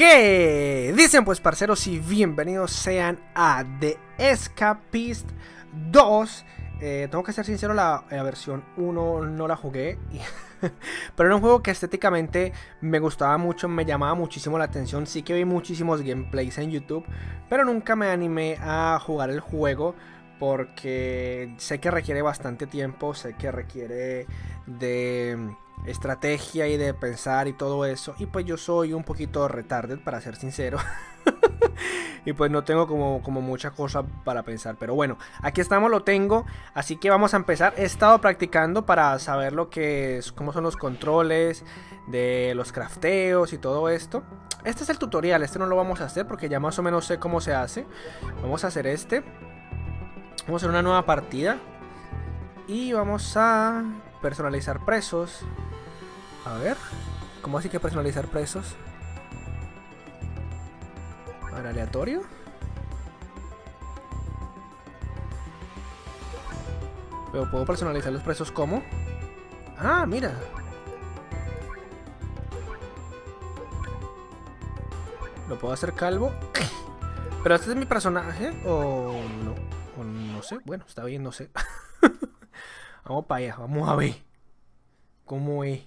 ¿Qué dicen pues, parceros? Y bienvenidos sean a The Escapist 2. Tengo que ser sincero, la versión 1 no la jugué pero era un juego que estéticamente me gustaba mucho, me llamaba muchísimo la atención. Sí que vi muchísimos gameplays en YouTube, pero nunca me animé a jugar el juego porque sé que requiere bastante tiempo, sé que requiere de estrategia y de pensar y todo eso, y pues yo soy un poquito retarded, para ser sincero. Y pues no tengo como mucha cosa para pensar. Pero bueno, aquí estamos, lo tengo. Así que vamos a empezar. He estado practicando para saber lo que es, cómo son los controles de los crafteos y todo esto. Este es el tutorial, este no lo vamos a hacer porque ya más o menos sé cómo se hace. Vamos a hacer este. Vamos a hacer una nueva partida. Y vamos a personalizar presos. A ver, ¿cómo así que personalizar presos? ¿Para aleatorio? Pero puedo personalizar los presos ¿cómo? Ah, mira. ¿Lo puedo hacer calvo? ¿Pero este es mi personaje? ¿O no? ¿O no sé? Bueno, está bien, no sé. Vamos para allá, vamos a ver cómo es.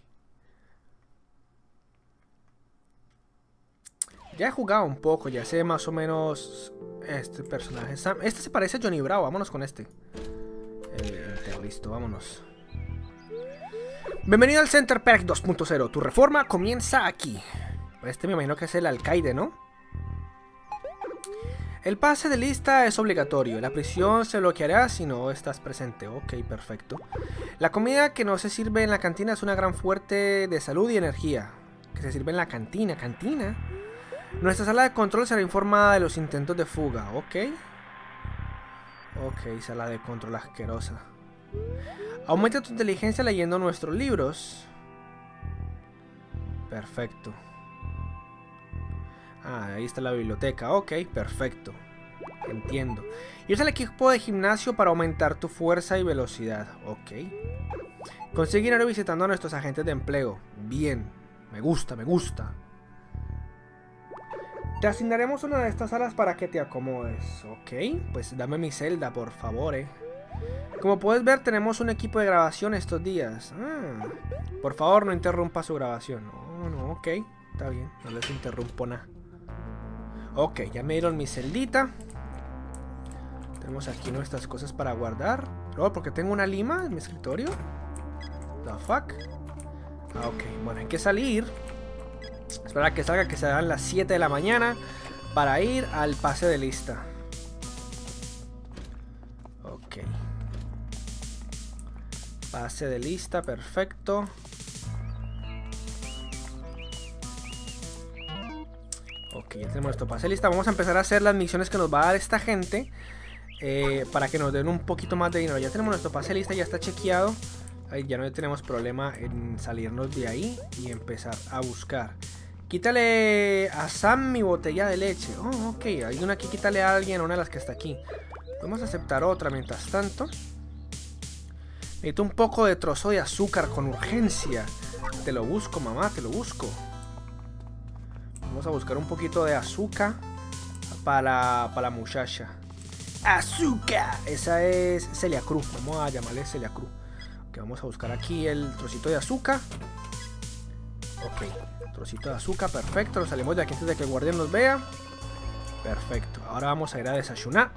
Ya he jugado un poco, ya sé más o menos este personaje. Sam, este se parece a Johnny Bravo, vámonos con este. Listo, vámonos. Bienvenido al Center Perk 2.0, tu reforma comienza aquí. Este me imagino que es el alcaide, ¿no? El pase de lista es obligatorio, la prisión se bloqueará si no estás presente. Ok, perfecto. La comida que no se sirve en la cantina es una gran fuente de salud y energía. Que se sirve en la cantina, ¿cantina? Nuestra sala de control será informada de los intentos de fuga, ok. Ok, sala de control asquerosa. Aumenta tu inteligencia leyendo nuestros libros. Perfecto. Ah, ahí está la biblioteca, ok, perfecto. Entiendo. Y usa el equipo de gimnasio para aumentar tu fuerza y velocidad, ok. Consigue dinero visitando a nuestros agentes de empleo. Bien, me gusta, me gusta. Te asignaremos una de estas salas para que te acomodes. Ok, pues dame mi celda, por favor, Como puedes ver, tenemos un equipo de grabación estos días. Por favor, no interrumpa su grabación. No, ok, está bien, no les interrumpo nada. Ok, ya me dieron mi celdita. Tenemos aquí nuestras cosas para guardar. Oh, porque tengo una lima en mi escritorio. The fuck. Ok, bueno, hay que salir. Espera que salga, que sean las 7 de la mañana para ir al pase de lista. Ok. Pase de lista, perfecto. Ok, ya tenemos nuestro pase de lista. Vamos a empezar a hacer las misiones que nos va a dar esta gente, para que nos den un poquito más de dinero. Ya tenemos nuestro pase de lista, ya está chequeado. Ahí ya no tenemos problema en salirnos de ahí y empezar a buscar. Quítale a Sam mi botella de leche. Oh, ok, hay una aquí, quítale a alguien, una de las que está aquí. Vamos a aceptar otra mientras tanto. Necesito un poco de trozo de azúcar con urgencia. Te lo busco, mamá, te lo busco. Vamos a buscar un poquito de azúcar para la muchacha. ¡Azúcar! Esa es Celia Cruz. Vamos a llamarle Celia Cruz. Ok, vamos a buscar aquí el trocito de azúcar. Ok, trocito de azúcar, perfecto. Nos salimos de aquí antes de que el guardián nos vea. Perfecto, ahora vamos a ir a desayunar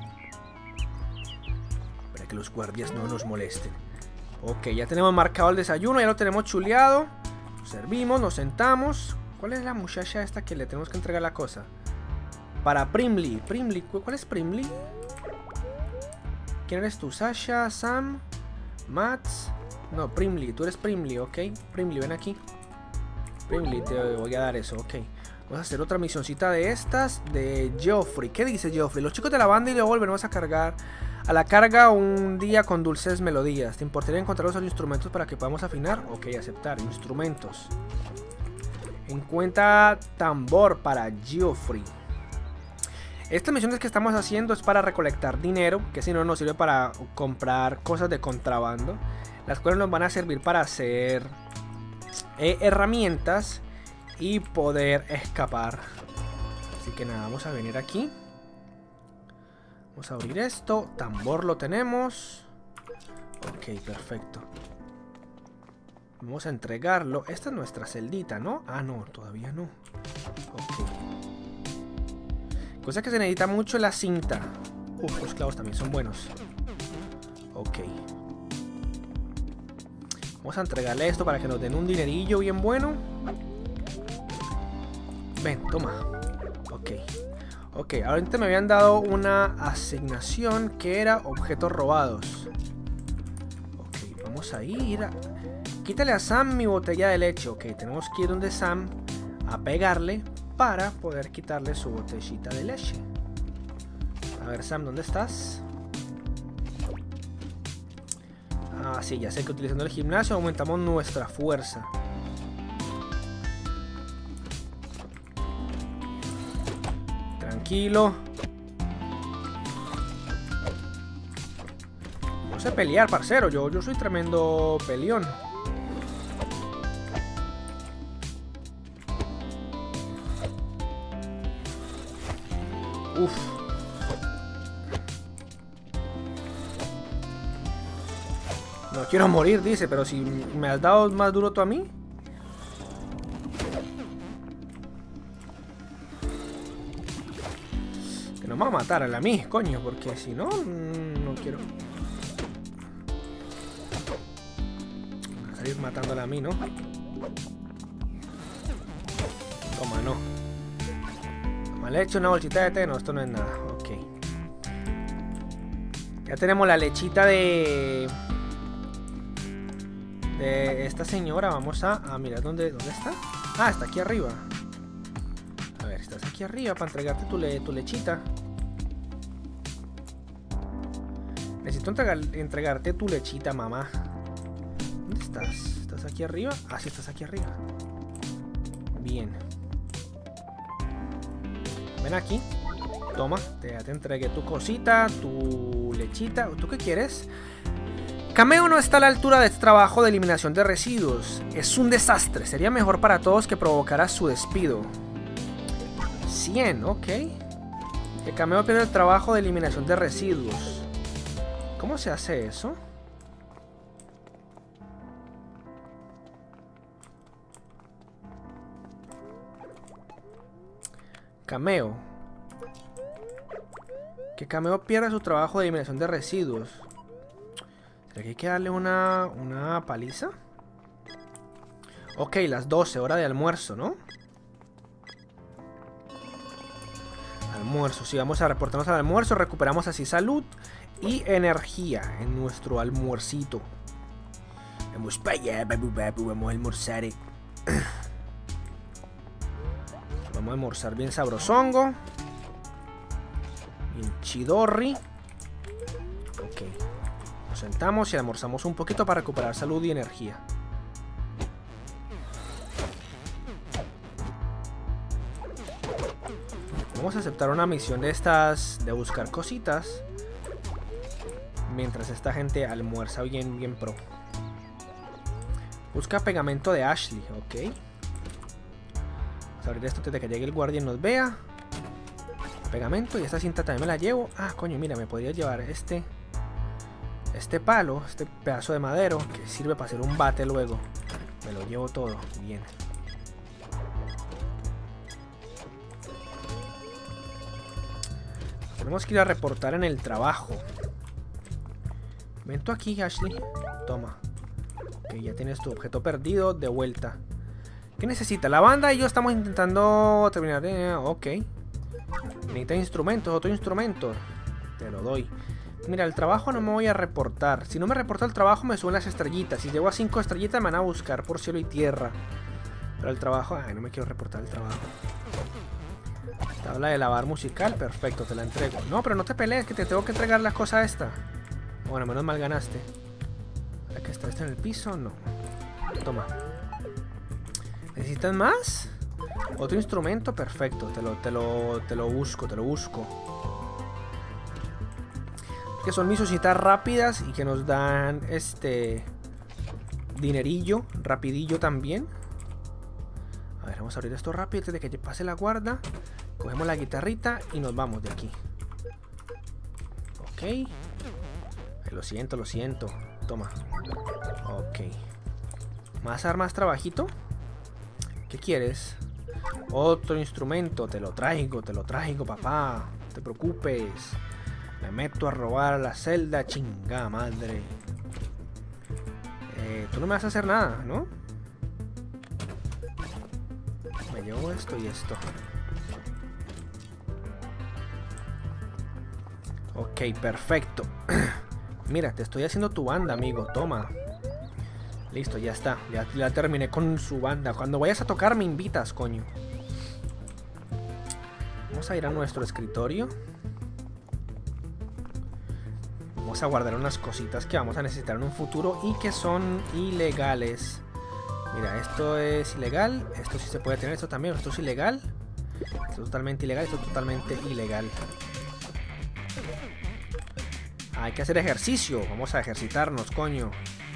para que los guardias no nos molesten. Ok, ya tenemos marcado el desayuno, ya lo tenemos chuleado. Nos servimos, nos sentamos. ¿Cuál es la muchacha esta que le tenemos que entregar la cosa? Para Primly. Primly, ¿cuál es Primly? ¿Quién eres tú? ¿Sasha? ¿Sam? ¿Mats? No, Primly, tú eres Primly, ok. Primly, ven aquí. Primly, te voy a dar eso, ok. Vamos a hacer otra misioncita de estas de Geoffrey. ¿Qué dice Geoffrey? Los chicos de la banda y luego volveremos a cargar a la carga un día con dulces melodías. ¿Te importaría encontrar los instrumentos para que podamos afinar? Ok, aceptar. Instrumentos. Encuentra tambor para Geoffrey. Estas misiones que estamos haciendo es para recolectar dinero, que si no nos sirve para comprar cosas de contrabando, las cuales nos van a servir para hacer herramientas y poder escapar. Así que nada, vamos a venir aquí. Vamos a abrir esto. Tambor lo tenemos. Ok, perfecto. Vamos a entregarlo. Esta es nuestra celdita, ¿no? Ah, no, todavía no. Ok. Cosa que se necesita mucho la cinta. Los clavos también son buenos. Ok. Vamos a entregarle esto para que nos den un dinerillo bien bueno. Ven, toma. Ok. Ok, ahorita me habían dado una asignación que era objetos robados. Ok, vamos a ir a... Quítale a Sam mi botella de leche. Ok, tenemos que ir donde Sam a pegarle para poder quitarle su botellita de leche. A ver, Sam, ¿dónde estás? Ah, sí, ya sé que utilizando el gimnasio aumentamos nuestra fuerza. Tranquilo. No sé pelear, parcero. Yo soy tremendo peleón. Uf. No quiero morir, dice, pero si me has dado más duro tú a mí. Que no me va a matar a mí, coño, porque si no, no quiero. Voy a salir matándola a mí, ¿no? Toma, no. Le he hecho una bolsita de té, no, esto no es nada. Ok. Ya tenemos la lechita de esta señora. Vamos a mirar dónde está. Ah, está aquí arriba. A ver, estás aquí arriba para entregarte tu lechita. Necesito entregarte tu lechita, mamá. ¿Dónde estás? ¿Estás aquí arriba? Ah, sí, estás aquí arriba. Bien. Ven aquí. Toma, te entregué tu cosita, tu lechita. ¿Tú qué quieres? Cameo no está a la altura de este trabajo de eliminación de residuos. Es un desastre. Sería mejor para todos que provocara su despido. 100, ok. Que Cameo pierde el trabajo de eliminación de residuos. ¿Cómo se hace eso? Cameo. Que Cameo pierda su trabajo de eliminación de residuos. ¿Será que hay que darle una paliza? Ok, las 12, hora de almuerzo, ¿no? Almuerzo, sí, vamos a reportarnos al almuerzo. Recuperamos así salud y energía en nuestro almuercito. Vamos para allá, vamos a almorzar. Vamos a almorzar bien sabrosongo. Bien chidorri. Ok. Nos sentamos y almorzamos un poquito para recuperar salud y energía. Vamos a aceptar una misión de estas, de buscar cositas, mientras esta gente almuerza bien pro. Busca pegamento de Ashley, ok. Vamos a abrir esto antes de que llegue el guardia y nos vea. Pegamento, y esta cinta también me la llevo. Ah, coño, mira, me podría llevar este palo, este pedazo de madero que sirve para hacer un bate luego. Me lo llevo todo, bien. Tenemos que ir a reportar en el trabajo. Ven tú aquí, Ashley. Toma. Ok, ya tienes tu objeto perdido de vuelta. ¿Qué necesita? La banda y yo estamos intentando terminar de... Ok. Necesita instrumentos, otro instrumento. Te lo doy. Mira, el trabajo no me voy a reportar. Si no me reporto el trabajo me suben las estrellitas. Si llego a 5 estrellitas me van a buscar por cielo y tierra. Pero el trabajo... Ay, no me quiero reportar el trabajo. Tabla de lavar musical, perfecto, te la entrego. No, pero no te pelees, que te tengo que entregar las cosas esta. Bueno, menos mal ganaste. ¿Aquí está en el piso? No. Toma. ¿Necesitas más? Otro instrumento, perfecto. Te lo busco. Que son misositas rápidas y que nos dan dinerillo, rapidillo también. A ver, vamos a abrir esto rápido antes de que pase la guarda. Cogemos la guitarrita y nos vamos de aquí. Ok. Ay, lo siento, lo siento. Toma. Ok. ¿Me vas a dar más trabajito? ¿Qué quieres? Otro instrumento. Te lo traigo, papá. No te preocupes. Me meto a robar a la celda, chingada madre. Tú no me vas a hacer nada, ¿no? Me llevo esto y esto. Ok, perfecto. Mira, te estoy haciendo tu banda, amigo. Toma. Listo, ya está. Ya terminé con su banda. Cuando vayas a tocar me invitas, coño. Vamos a ir a nuestro escritorio. Vamos a guardar unas cositas que vamos a necesitar en un futuro y que son ilegales. Mira, esto es ilegal. Esto sí se puede tener. Esto también. Esto es ilegal. Esto es totalmente ilegal. Esto es totalmente ilegal. Hay que hacer ejercicio. Vamos a ejercitarnos, coño.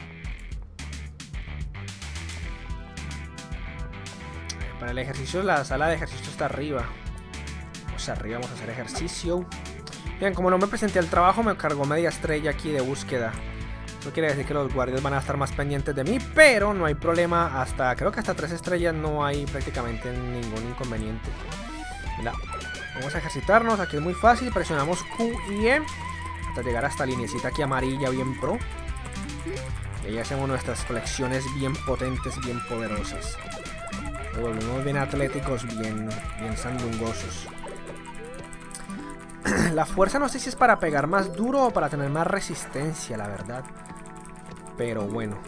Para el ejercicio, la sala de ejercicio está arriba. Vamos arriba, vamos a hacer ejercicio. Bien, como no me presenté al trabajo, me cargó media estrella aquí de búsqueda. Eso quiere decir que los guardias van a estar más pendientes de mí, pero no hay problema. Creo que hasta 3 estrellas no hay prácticamente ningún inconveniente. Mira, vamos a ejercitarnos. Aquí es muy fácil. Presionamos Q y E hasta llegar a esta linecita aquí amarilla, bien pro. Y ahí hacemos nuestras flexiones bien potentes, bien poderosas. Nos volvemos bien atléticos, bien sandungosos. La fuerza no sé si es para pegar más duro o para tener más resistencia, la verdad. Pero bueno.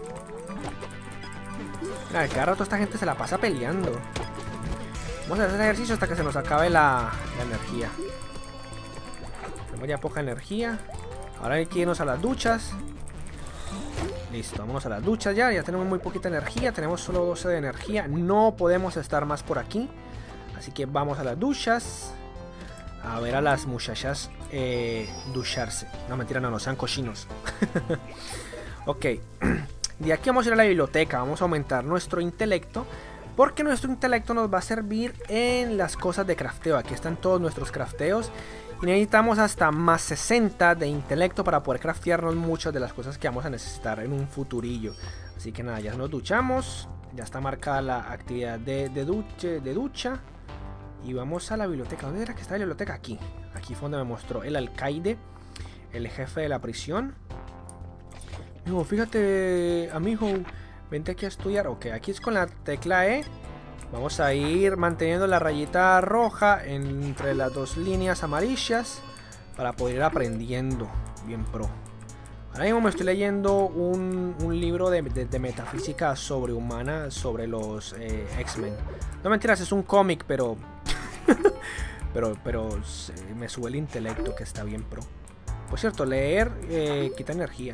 Mira, cada rato esta gente se la pasa peleando. Vamos a hacer ejercicio hasta que se nos acabe la energía. Tenemos ya poca energía. Ahora hay que irnos a las duchas. Listo, vámonos a las duchas ya. Ya tenemos muy poquita energía. Tenemos solo 12 de energía. No podemos estar más por aquí. Así que vamos a las duchas. A ver a las muchachas ducharse. No, mentira, no sean cochinos. Ok. De aquí vamos a ir a la biblioteca. Vamos a aumentar nuestro intelecto. Porque nuestro intelecto nos va a servir en las cosas de crafteo. Aquí están todos nuestros crafteos. Y necesitamos hasta más 60 de intelecto para poder craftearnos muchas de las cosas que vamos a necesitar en un futurillo. Así que nada, ya nos duchamos. Ya está marcada la actividad de ducha. Y vamos a la biblioteca. ¿Dónde era que está la biblioteca? Aquí. Aquí fue donde me mostró el alcaide, el jefe de la prisión. Amigo, fíjate, amigo, vente aquí a estudiar. Ok, aquí es con la tecla E. Vamos a ir manteniendo la rayita roja entre las dos líneas amarillas para poder ir aprendiendo bien pro. Ahora mismo me estoy leyendo un libro de metafísica sobrehumana sobre los X-Men. No mentiras, es un cómic, pero pero me sube el intelecto, que está bien pro. Por cierto, leer quita energía.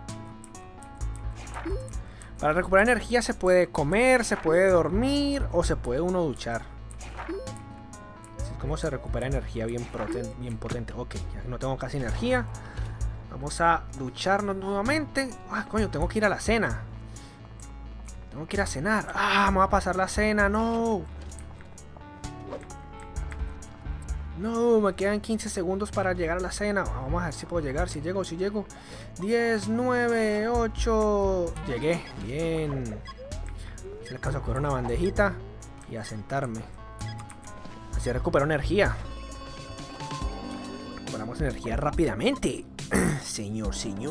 Para recuperar energía se puede comer, se puede dormir o se puede uno duchar. Así es como se recupera energía bien potente. Ok, ya no tengo casi energía. Vamos a ducharnos nuevamente. Ah, coño, tengo que ir a la cena. Tengo que ir a cenar. Ah, me va a pasar la cena, no. No, me quedan 15 segundos para llegar a la cena. Vamos a ver si puedo llegar, si llego. 10, 9, 8. Llegué, bien. Si le alcanzo a coger una bandejita y a sentarme. Así recupero energía. Recuperamos energía rápidamente. Señor.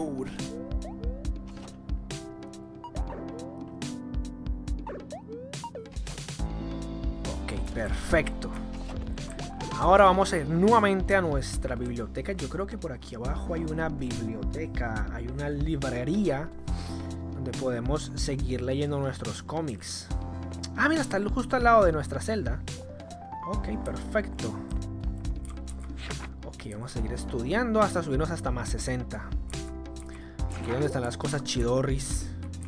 Ok, perfecto. Ahora vamos a ir nuevamente a nuestra biblioteca. Yo creo que por aquí abajo hay una biblioteca, hay una librería donde podemos seguir leyendo nuestros cómics. Ah, mira, está justo al lado de nuestra celda. Ok, perfecto. Ok, vamos a seguir estudiando hasta subirnos hasta más 60. Aquí es donde están las cosas chidorris.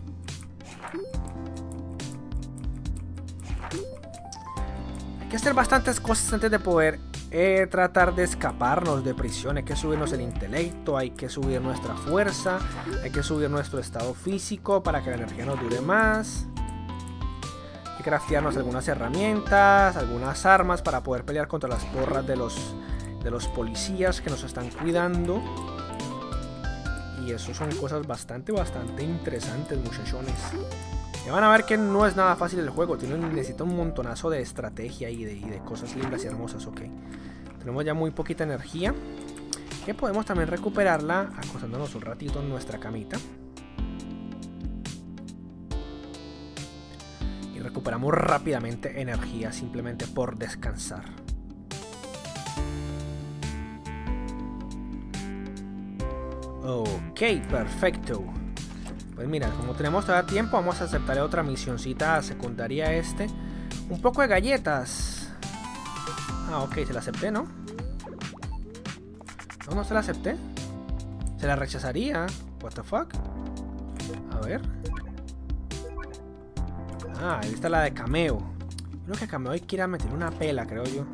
Hay que hacer bastantes cosas antes de poder tratar de escaparnos de prisión. Hay que subirnos el intelecto, hay que subir nuestra fuerza, hay que subir nuestro estado físico para que la energía nos dure más. Y craftearnos algunas herramientas, algunas armas para poder pelear contra las porras de los policías que nos están cuidando. Y eso son cosas bastante interesantes, muchachones. Ya van a ver que no es nada fácil el juego. Necesita un montonazo de estrategia y de cosas lindas y hermosas. Ok. Tenemos ya muy poquita energía. Que podemos también recuperarla acostándonos un ratito en nuestra camita. Y recuperamos rápidamente energía simplemente por descansar. Ok, perfecto. Pues mira, como tenemos todavía tiempo, vamos a aceptar otra misioncita secundaria Un poco de galletas. Ah, ok, se la acepté, ¿no? No se la acepté. Se la rechazaría. What the fuck. A ver. Ah, ahí está la de Cameo. Creo que Cameo hoy quiera meter una pela, creo yo.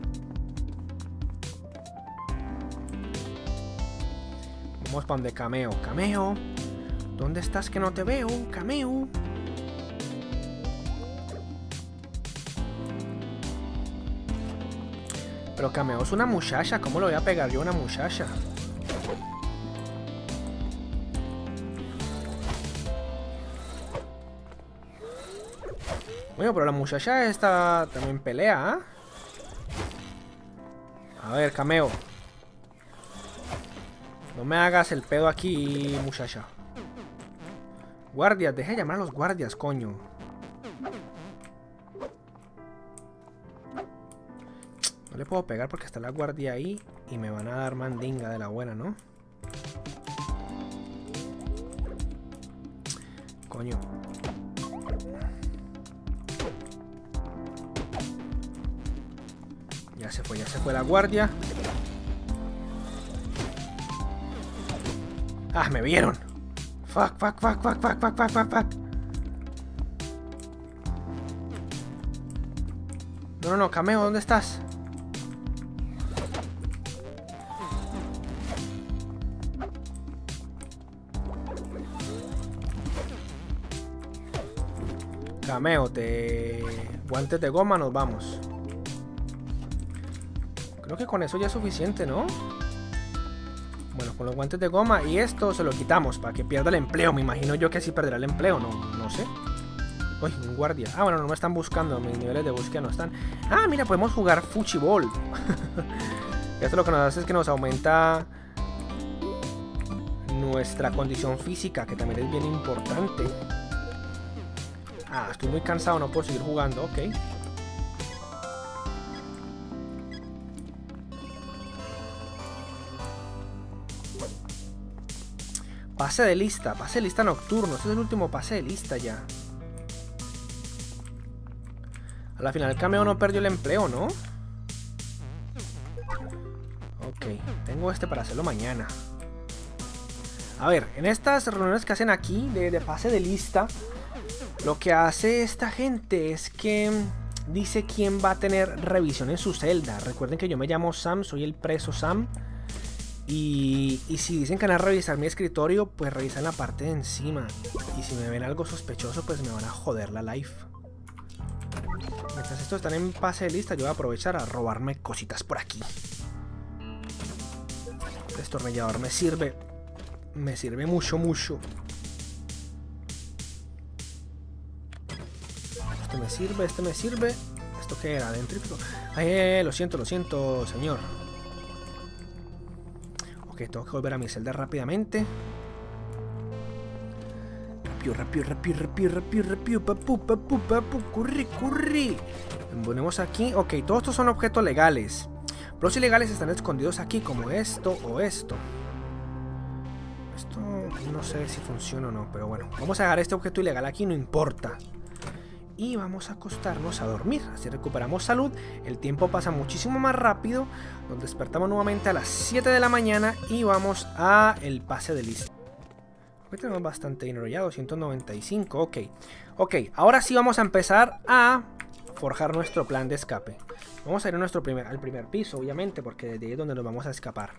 Vamos para donde Cameo. Cameo, ¿dónde estás que no te veo? Cameo. Pero Cameo es una muchacha. ¿Cómo lo voy a pegar yo a una muchacha? Bueno, pero la muchacha esta también pelea, ¿eh? A ver, Cameo. No me hagas el pedo aquí, muchacha. Guardias, deja de llamar a los guardias, coño. No le puedo pegar porque está la guardia ahí y me van a dar mandinga de la buena, ¿no? Coño. Ya se fue la guardia. Ah, me vieron. Fuck. No, Cameo, ¿dónde estás? Cameo, guantes de goma, nos vamos. Creo que con eso ya es suficiente, ¿no? Bueno, con los guantes de goma y esto se lo quitamos para que pierda el empleo. Me imagino yo que así perderá el empleo, no sé. Uy, un guardia. Ah, bueno, no me están buscando. Mis niveles de búsqueda no están. Ah, mira, podemos jugar Fuchibol. Esto lo que nos hace es que nos aumenta nuestra condición física, que también es bien importante. Ah, estoy muy cansado, no puedo seguir jugando. Ok. Pase de lista nocturno. Este es el último pase de lista ya. A la final el Cameo no perdió el empleo, ¿no? Ok, tengo para hacerlo mañana. A ver, en estas reuniones que hacen aquí de pase de lista, lo que hace esta gente es que dice quién va a tener revisión en su celda. Recuerden que yo me llamo Sam, soy el preso Sam. Y si dicen que van a revisar mi escritorio, pues revisan la parte de encima. Y si me ven algo sospechoso, pues me van a joder la life. Mientras estos están en pase de lista, yo voy a aprovechar a robarme cositas por aquí. El destornillador me sirve mucho. Este me sirve. ¿Esto qué era? ¿Dentrífico? Lo siento, señor. Ok, tengo que volver a mi celda rápidamente. Rápido. Curri. Ponemos aquí. Ok, todos estos son objetos legales. Los ilegales están escondidos aquí, como esto o esto. Esto no sé si funciona o no, pero bueno. Vamos a dejar este objeto ilegal aquí, no importa. Y vamos a acostarnos a dormir. Así recuperamos salud. El tiempo pasa muchísimo más rápido. Nos despertamos nuevamente a las 7 de la mañana y vamos a el pase de lista. Aquí tenemos bastante dinero ya, 295. Ok, ahora sí vamos a empezar a forjar nuestro plan de escape. Vamos a ir a al primer piso, obviamente, porque de ahí es donde nos vamos a escapar.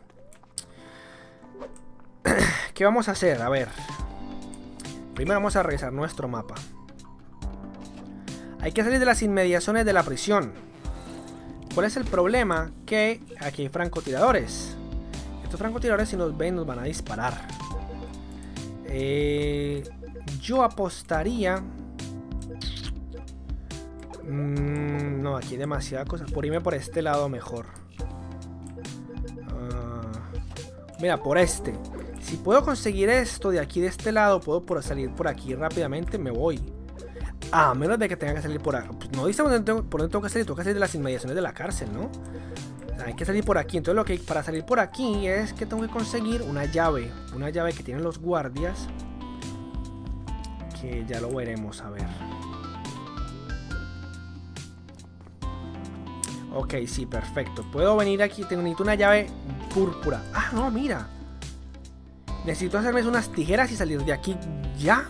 ¿Qué vamos a hacer? A ver. Primero vamos a revisar nuestro mapa. Hay que salir de las inmediaciones de la prisión. ¿Cuál es el problema? Que aquí hay francotiradores. Estos francotiradores, si nos ven, nos van a disparar. Yo apostaría... no, aquí hay demasiadas cosas. Por irme por este lado mejor. Mira, por este. Si puedo conseguir esto de aquí, de este lado, puedo salir por aquí rápidamente, me voy. A menos de que tenga que salir por aquí. Pues no dice por dónde tengo que salir de las inmediaciones de la cárcel, ¿no? O sea, hay que salir por aquí. Entonces lo que para salir por aquí es que tengo que conseguir una llave. Una llave que tienen los guardias. Que ya lo veremos, a ver. Ok, sí, perfecto. Puedo venir aquí, necesito una llave púrpura. Ah, no, mira. Necesito hacerme unas tijeras y salir de aquí ya.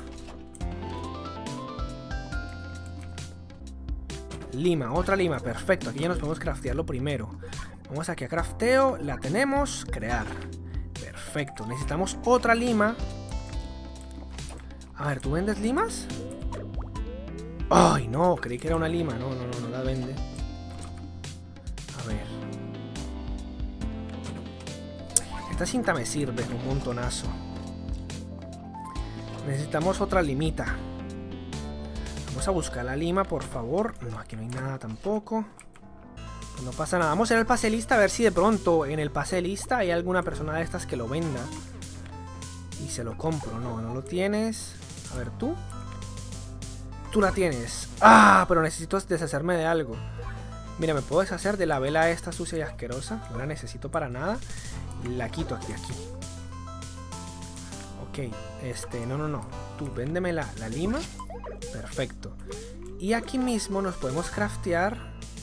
Lima, otra lima, perfecto. Aquí ya nos podemos craftearlo primero. Vamos aquí a crafteo, la tenemos, crear. Perfecto, necesitamos otra lima. A ver, ¿tú vendes limas? Ay, no, creí que era una lima. No la vende. A ver. Esta cinta me sirve un montonazo. Necesitamos otra limita. Vamos a buscar la lima, por favor. No, aquí no hay nada tampoco. No pasa nada. Vamos a ir al pase de lista a ver si de pronto en el pase de lista hay alguna persona de estas que lo venda. Y se lo compro. No, no lo tienes. A ver, ¿tú? Tú la tienes. Ah, pero necesito deshacerme de algo. Mira, me puedo deshacer de la vela esta sucia y asquerosa. No la necesito para nada. La quito aquí. Ok, no. Tú, véndeme la lima. Perfecto. Y aquí mismo nos podemos craftear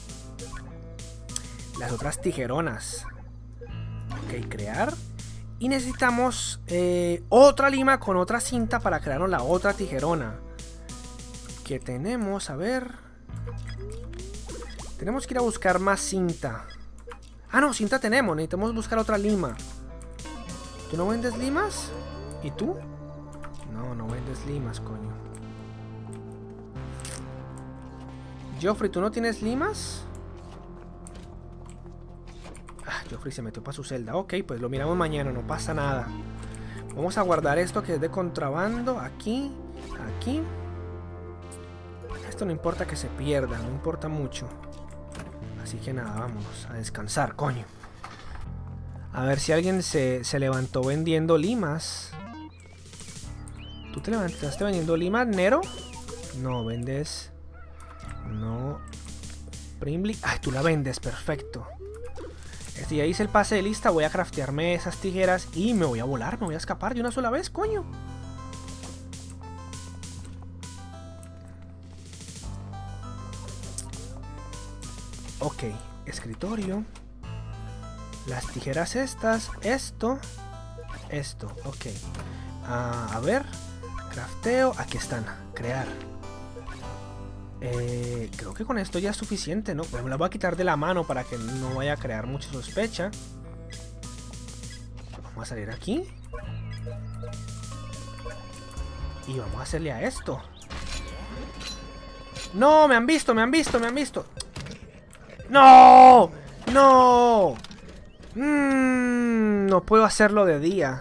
las otras tijeronas. Ok, crear. Y necesitamos otra lima con otra cinta para crearnos la otra tijerona. Que tenemos, a ver. Tenemos que ir a buscar más cinta. Ah, no, cinta tenemos. Necesitamos buscar otra lima. ¿Tú no vendes limas? ¿Y tú? No vendes limas, coño. Geoffrey, ¿tú no tienes limas? Ah, Geoffrey se metió para su celda. Ok, pues lo miramos mañana, no pasa nada. Vamos a guardar esto que es de contrabando. Aquí. Esto no importa que se pierda, no importa mucho. Así que nada, vámonos a descansar, coño. A ver si alguien se levantó vendiendo limas. ¿Tú te levantaste vendiendo limas, Nero? No, vendes... No. Primly. Ay, tú la vendes, perfecto. Ya hice el pase de lista. Voy a craftearme esas tijeras y me voy a volar, me voy a escapar de una sola vez, coño. Ok, escritorio. Las tijeras estas. Esto. Ok. A ver. Crafteo. Aquí están. Crear. Creo que con esto ya es suficiente, ¿no? Me la voy a quitar de la mano para que no vaya a crear mucha sospecha. Vamos a salir aquí. Y vamos a hacerle a esto. ¡No! ¡Me han visto! ¡No! ¡No! No puedo hacerlo de día.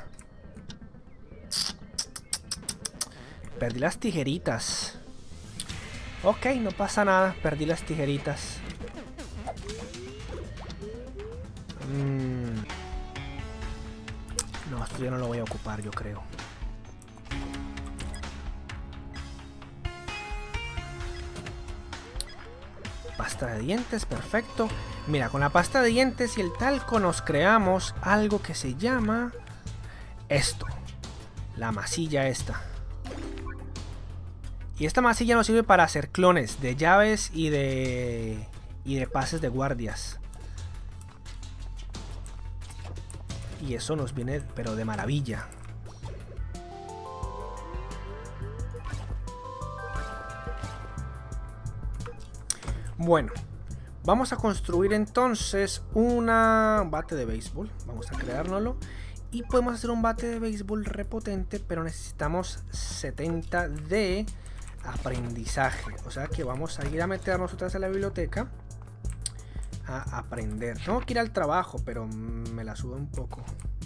Perdí las tijeritas. Ok, no pasa nada, perdí las tijeritas. No, esto ya no lo voy a ocupar, yo creo. Pasta de dientes, perfecto. Mira, con la pasta de dientes y el talco nos creamos algo que se llama... esto. La masilla esta. Y esta masilla nos sirve para hacer clones de llaves y de pases de guardias. Y eso nos viene, pero de maravilla. Bueno, vamos a construir entonces un bate de béisbol. Vamos a creárnoslo. Y podemos hacer un bate de béisbol repotente, pero necesitamos 70 de... aprendizaje. O sea que vamos a ir a meternos otra vez a la biblioteca a aprender. Tengo que ir al trabajo, pero me la subo un poco.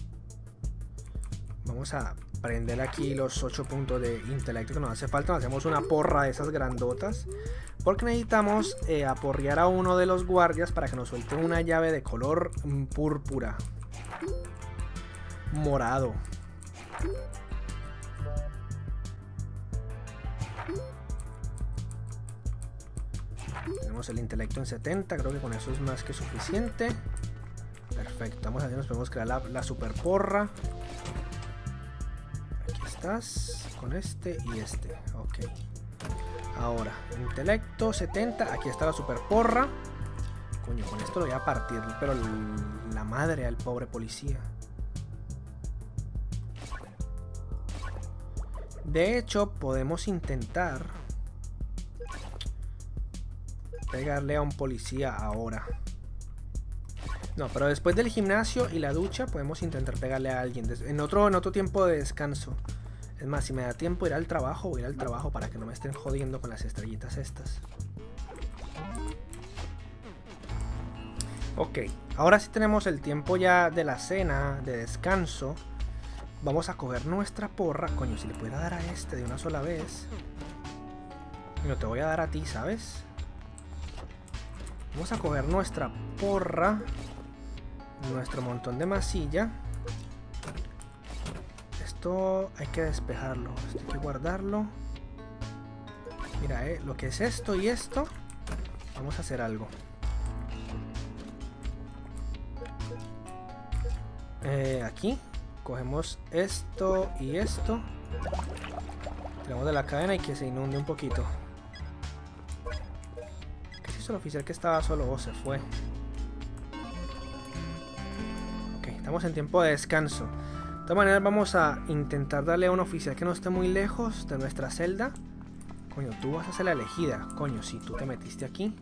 Vamos a aprender aquí los 8 puntos de intelecto que nos hace falta. Nos hacemos una porra de esas grandotas, porque necesitamos aporrear a uno de los guardias para que nos suelte una llave de color púrpura, morado. Tenemos el intelecto en 70, creo que con eso es más que suficiente. Perfecto, vamos a ver, nos podemos crear la super porra. Aquí estás, con este y este, ok. Ahora, intelecto 70, aquí está la super porra. Coño, con esto lo voy a partir, pero la madre al pobre policía. De hecho, podemos intentar pegarle a un policía ahora. No, pero después del gimnasio y la ducha podemos intentar pegarle a alguien en otro tiempo de descanso. Es más, si me da tiempo ir al trabajo, voy a ir al trabajo para que no me estén jodiendo con las estrellitas estas. Ok, ahora sí tenemos el tiempo ya de la cena, de descanso. Vamos a coger nuestra porra. Coño, si le pudiera dar a este de una sola vez. No te voy a dar a ti, ¿sabes? Vamos a coger nuestra porra, nuestro montón de masilla. Esto hay que despejarlo, esto hay que guardarlo. Mira, lo que es esto y esto, vamos a hacer algo. Aquí cogemos esto y esto, tiramos de la cadena y que se inunde un poquito. El oficial que estaba solo se fue. Ok, estamos en tiempo de descanso. De todas maneras vamos a intentar darle a un oficial que no esté muy lejos de nuestra celda. Coño, tú vas a ser la elegida. Coño, si tú te metiste aquí.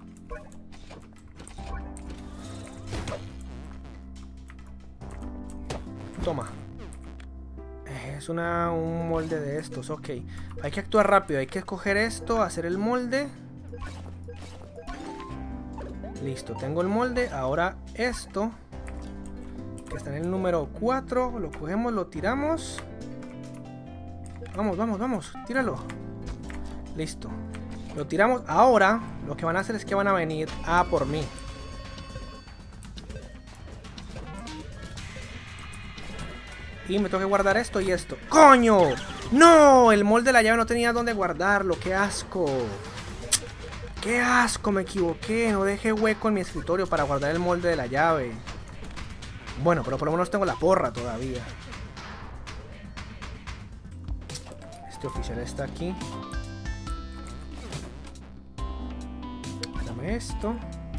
Toma. Es un molde de estos, ok. Hay que actuar rápido, hay que escoger esto, hacer el molde. Listo, tengo el molde. Ahora esto, que está en el número 4, lo cogemos, lo tiramos. Vamos, vamos, vamos, tíralo. Listo, lo tiramos. Ahora lo que van a hacer es que van a venir a por mí. Y me tengo que guardar esto y esto. ¡Coño! ¡No! El molde de la llave no tenía dónde guardarlo. ¡Qué asco! ¡Qué asco! Me equivoqué. No dejé hueco en mi escritorio para guardar el molde de la llave. Bueno, pero por lo menos tengo la porra todavía. Este oficial está aquí. Dame esto.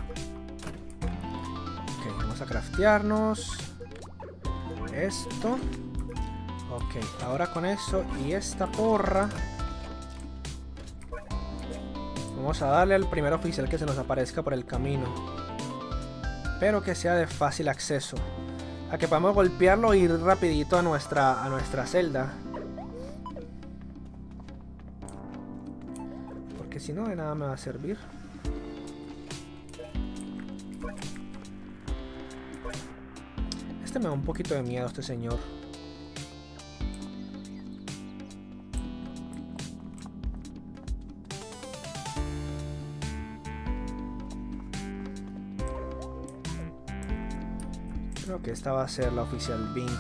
Ok, vamos a craftearnos esto. Ok, ahora con eso y esta porra vamos a darle al primer oficial que se nos aparezca por el camino, pero que sea de fácil acceso, a que podamos golpearlo e ir rapidito a nuestra celda, porque si no de nada me va a servir. Este me da un poquito de miedo, este señor. Creo que esta va a ser la oficial Bing.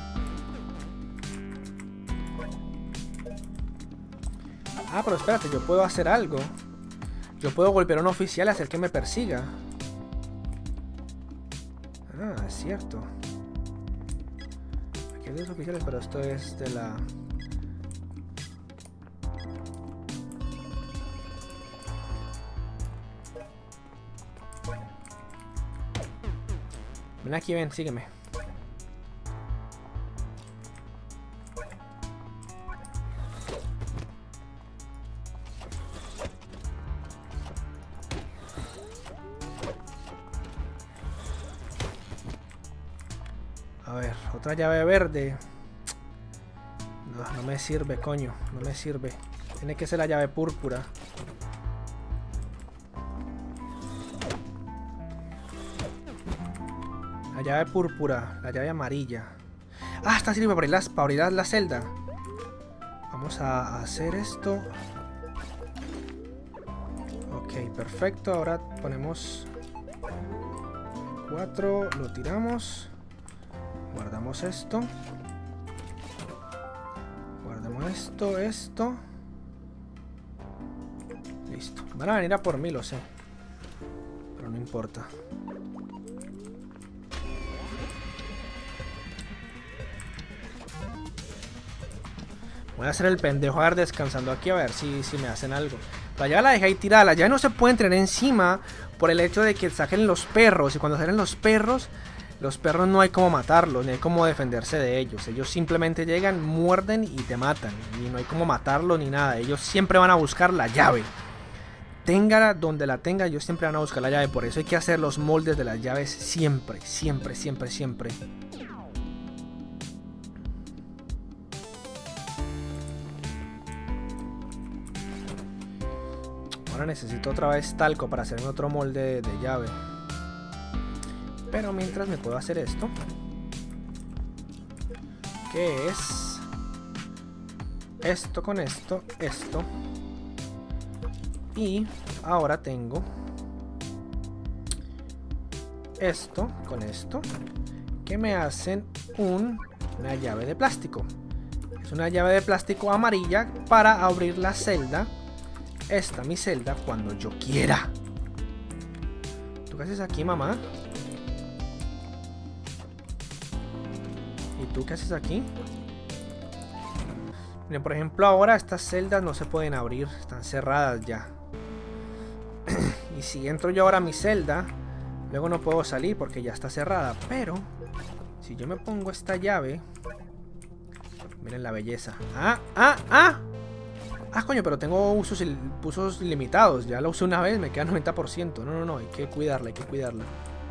Ah, pero espérate, yo puedo hacer algo. Yo puedo golpear a un oficial y hacer que me persiga. Ah, es cierto. Aquí hay dos oficiales, pero esto es de la... Ven aquí, ven, sígueme. A ver, otra llave verde. No, no me sirve, coño, no me sirve. Tiene que ser la llave púrpura. La llave púrpura, la llave amarilla. Ah, esta sirve para abrir la celda. Vamos a hacer esto. Ok, perfecto. Ahora ponemos 4, lo tiramos. Guardamos esto. Guardamos esto. Listo. Van a venir a por mí, lo sé. Pero no importa. Voy a hacer el pendejo a ver descansando aquí a ver si me hacen algo. La llave la dejé ahí tirada. La llave no se pueden tener encima por el hecho de que saquen los perros. Y cuando salen los perros no hay como matarlos, ni hay como defenderse de ellos. Ellos simplemente llegan, muerden y te matan. Y no hay como matarlos ni nada. Ellos siempre van a buscar la llave. Téngala donde la tenga, ellos siempre van a buscar la llave. Por eso hay que hacer los moldes de las llaves siempre, siempre, siempre, siempre. Ahora necesito otra vez talco para hacerme otro molde de llave. Pero mientras me puedo hacer esto. Que es esto con esto, esto. Y ahora tengo esto con esto. Que me hacen una llave de plástico. Es una llave de plástico amarilla para abrir la celda. Esta mi celda cuando yo quiera. ¿Tú qué haces aquí, mamá? ¿Y tú qué haces aquí? Miren, por ejemplo, ahora estas celdas no se pueden abrir. Están cerradas ya. Y si entro yo ahora a mi celda, luego no puedo salir porque ya está cerrada. Pero si yo me pongo esta llave, miren la belleza. Ah, coño, pero tengo usos limitados. Ya la usé una vez, me queda 90%. No, hay que cuidarla, hay que cuidarla.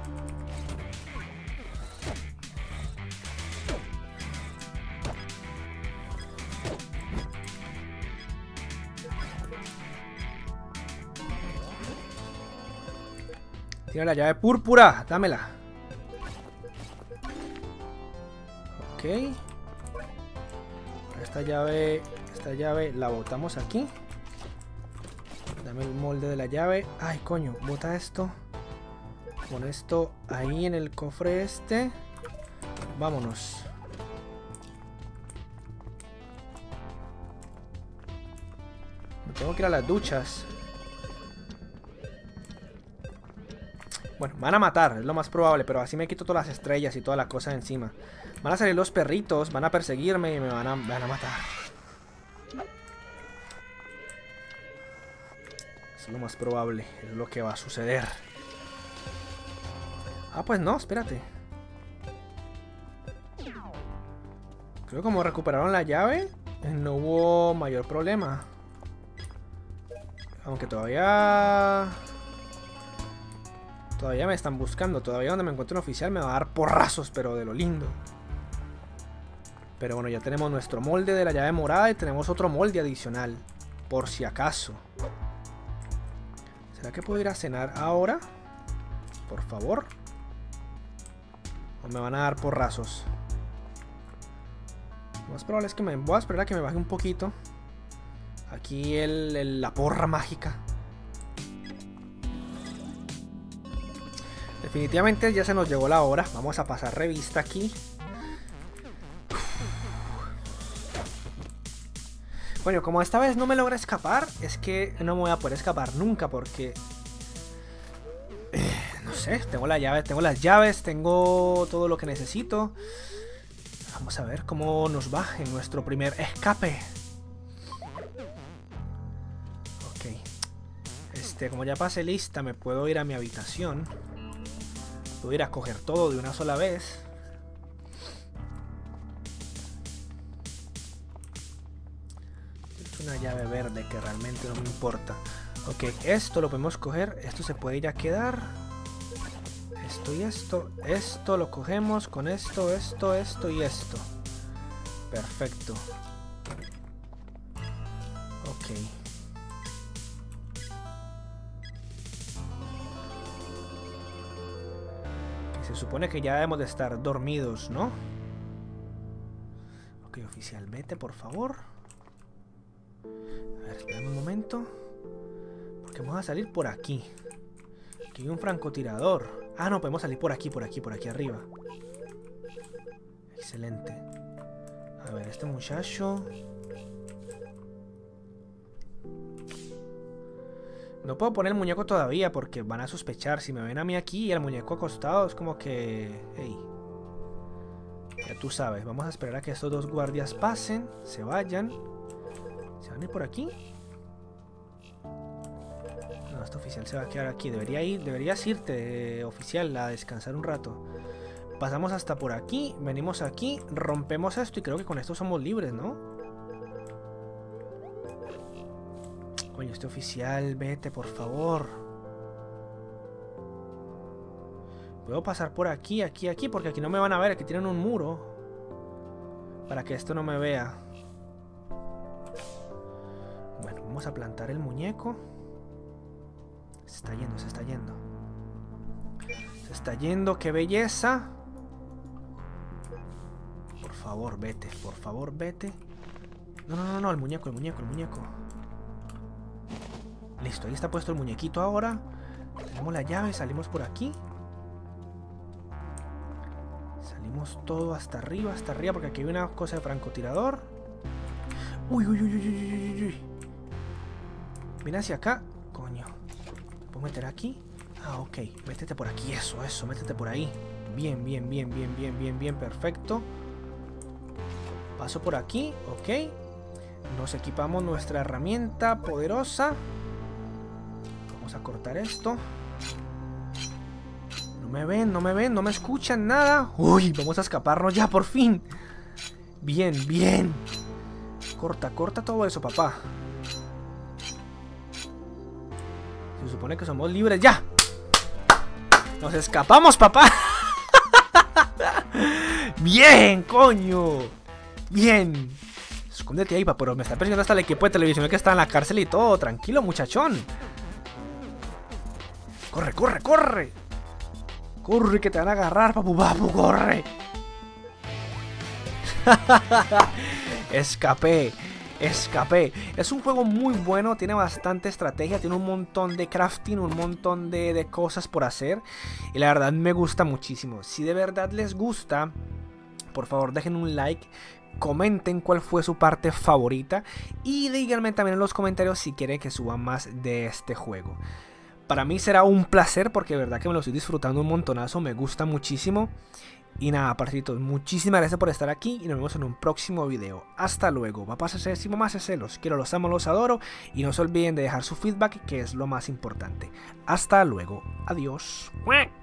Tiene la llave púrpura, dámela. Ok. Esta llave la botamos aquí. Dame el molde de la llave. Ay, coño, bota esto. Pon esto ahí en el cofre este. Vámonos. Me tengo que ir a las duchas. Bueno, van a matar, es lo más probable, pero así me quito todas las estrellas y toda la cosa de encima. Van a salir los perritos, van a perseguirme y me van a matar. Es lo más probable, es lo que va a suceder. Ah, pues no, espérate. Creo que como recuperaron la llave, no hubo mayor problema. Aunque todavía me están buscando. Todavía donde me encuentre un oficial me va a dar porrazos, pero de lo lindo. Pero bueno, ya tenemos nuestro molde de la llave morada y tenemos otro molde adicional, por si acaso. ¿Será que puedo ir a cenar ahora? Por favor. ¿O me van a dar porrazos? Lo más probable es que voy a esperar a que me baje un poquito. Aquí la porra mágica. Definitivamente ya se nos llegó la hora. Vamos a pasar revista aquí. Bueno, como esta vez no me logra escapar, es que no me voy a poder escapar nunca porque... no sé, tengo la llave, tengo las llaves, tengo todo lo que necesito. Vamos a ver cómo nos va en nuestro primer escape. Ok. Como ya pasé lista, me puedo ir a mi habitación. Puedo ir a coger todo de una sola vez. Una llave verde que realmente no me importa. Ok, esto lo podemos coger. Esto se puede ir a quedar. Esto y esto. Esto lo cogemos con esto, esto y esto. Perfecto. Se supone que ya debemos de estar dormidos, ¿no? Ok, oficial, vete, por favor. A ver, espérame un momento. Porque vamos a salir por aquí. Aquí hay un francotirador. Ah, no, podemos salir por aquí arriba. Excelente. A ver, este muchacho... No puedo poner el muñeco todavía porque van a sospechar. Si me ven a mí aquí y el muñeco acostado, es como que... Hey. Ya tú sabes, vamos a esperar a que estos dos guardias pasen, se vayan. ¿Se van a ir por aquí? No, este oficial se va a quedar aquí. Deberías irte, oficial, a descansar un rato. Pasamos hasta por aquí, venimos aquí, rompemos esto y creo que con esto somos libres, ¿no? Oye, este oficial, vete, por favor. Puedo pasar por aquí, aquí, porque aquí no me van a ver. Aquí tienen un muro para que esto no me vea. Bueno, vamos a plantar el muñeco. Se está yendo, se está yendo. Se está yendo, qué belleza. Por favor, vete, por favor, vete. No, el muñeco. Listo, ahí está puesto el muñequito ahora. Tenemos la llave, salimos por aquí. Salimos todo hasta arriba, porque aquí hay una cosa de francotirador. Uy. Mira hacia acá. Coño. ¿Puedo meter aquí? Ah, ok. Métete por aquí, eso, métete por ahí. Bien, perfecto. Paso por aquí, ok. Nos equipamos nuestra herramienta poderosa. Vamos a cortar esto. No me ven, no me escuchan nada. Uy, vamos a escaparnos ya por fin. Bien. Corta todo eso, papá. Se supone que somos libres ya. Nos escapamos, papá. Bien, coño. Bien. Escóndete ahí, papá. Pero me está persiguiendo hasta el equipo de televisión que está en la cárcel y todo. Tranquilo, muchachón. Corre. Corre, que te van a agarrar, papu, corre. Escapé. Es un juego muy bueno, tiene bastante estrategia, tiene un montón de crafting, un montón de cosas por hacer. Y la verdad me gusta muchísimo. Si de verdad les gusta, por favor dejen un like. Comenten cuál fue su parte favorita. Y díganme también en los comentarios si quieren que suba más de este juego. Para mí será un placer porque de verdad que me lo estoy disfrutando un montonazo. Me gusta muchísimo. Y nada, parcitos, muchísimas gracias por estar aquí. Y nos vemos en un próximo video. Hasta luego. Papás, mamás, los quiero, los amo, los adoro. Y no se olviden de dejar su feedback, que es lo más importante. Hasta luego. Adiós.